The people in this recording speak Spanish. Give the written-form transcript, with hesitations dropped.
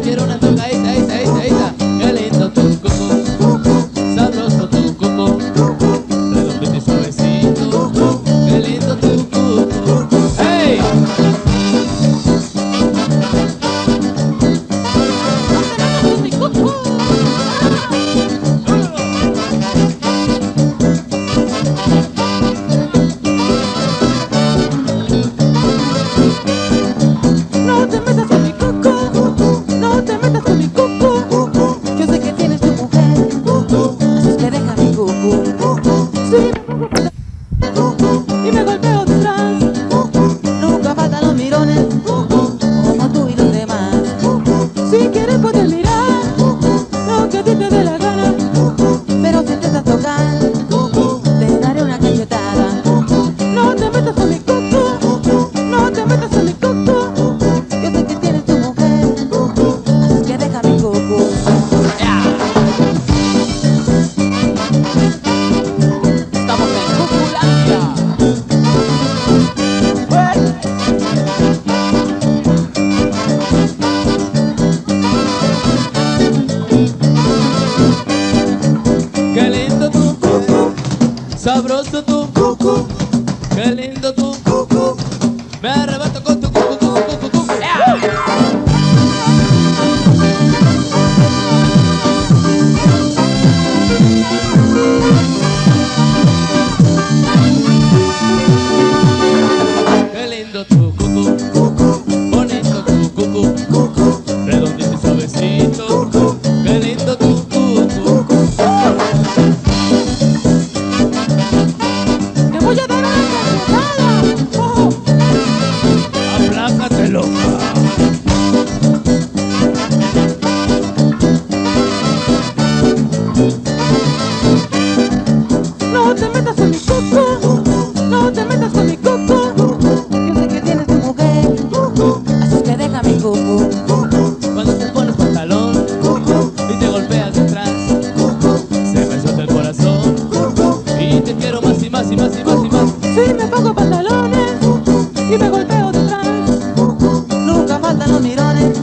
quiero una tocadita, esa. Qué lindo tu cucú, sabroso tu cucú, redondito y suavecito. Qué lindo tu cucú. ¡Hey! No te metas con mi coco, no te metas con mi coco. Yo sé que tienes tu mujer, así es que deja mi coco. Sí, y me golpeo detrás. Nunca faltan los mirones, como tú y los demás. Si quieres puedes mirar lo que a ti te dé la gana, pero si te estás tocando, te daré una cachetada. No te metas con mi coco, no te metas con mi coco. Yo sé que tienes tu mujer, así es que deja mi coco. Estamos en Cuculandia. Qué lindo tu cucú, sabroso tu cucú. Qué lindo tu cucú, me arrebato con tu cucú, cucú, cucú. Qué lindo tu cucú, bonito tu cucú, redondito y suavecito. Qué lindo tu cucú. Te voy a dar una cachetada. Aplácate, loca. No te metas con mi coco, no te metas con mi coco. Yo sé que tienes tu mujer, así es que deja mi coco. Cuando te pones pantalón y te golpeas detrás, se me suelta el corazón y te quiero más y más y más y más y más. Si me pongo pantalones y me golpeo detrás, nunca faltan los mirones,